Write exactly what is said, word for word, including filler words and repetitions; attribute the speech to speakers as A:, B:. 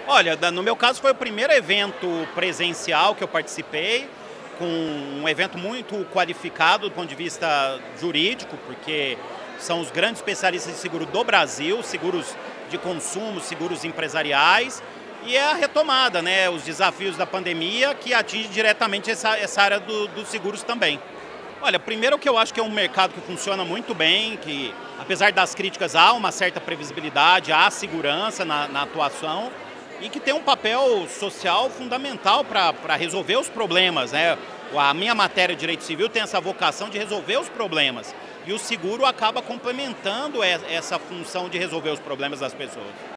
A: Olha, da- no meu caso foi o primeiro evento presencial que eu participei, com um evento muito qualificado do ponto de vista jurídico, porque são os grandes especialistas de seguro do Brasil, seguros de consumo, seguros empresariais, e é a retomada, né, os desafios da pandemia que atinge diretamente essa, essa área do- dos seguros também. Olha, primeiro que eu acho que é um mercado que funciona muito bem, que apesar das críticas há uma certa previsibilidade, há segurança na, na atuação e que tem um papel social fundamental para resolver os problemas, né? A minha matéria de direito civil tem essa vocação de resolver os problemas e o seguro acaba complementando e- essa função de resolver os problemas das pessoas.